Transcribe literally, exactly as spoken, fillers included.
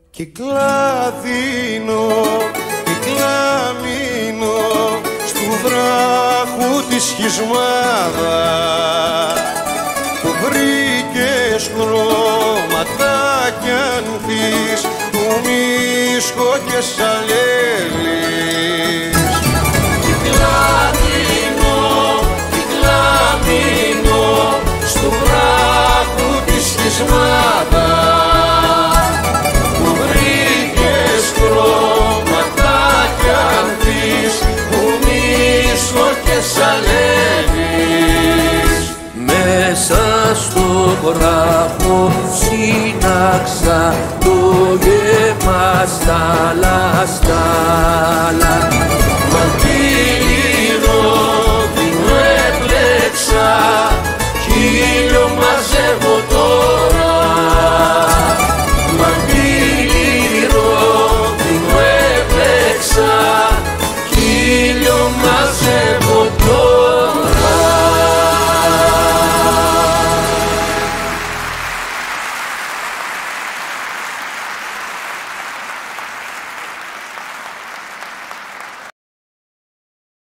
Κυκλάδινο, κυκλάμινο, στου βράχου τη σχισμάδα που βρήκες χρωματάκια της του Μίσχο και Σαλέλης. Κυκλάδινο, κυκλάμινο, στου βράχου τη σχισμάδα μέσα στο βράχο σύναξα το γεμά στάλα στάλα.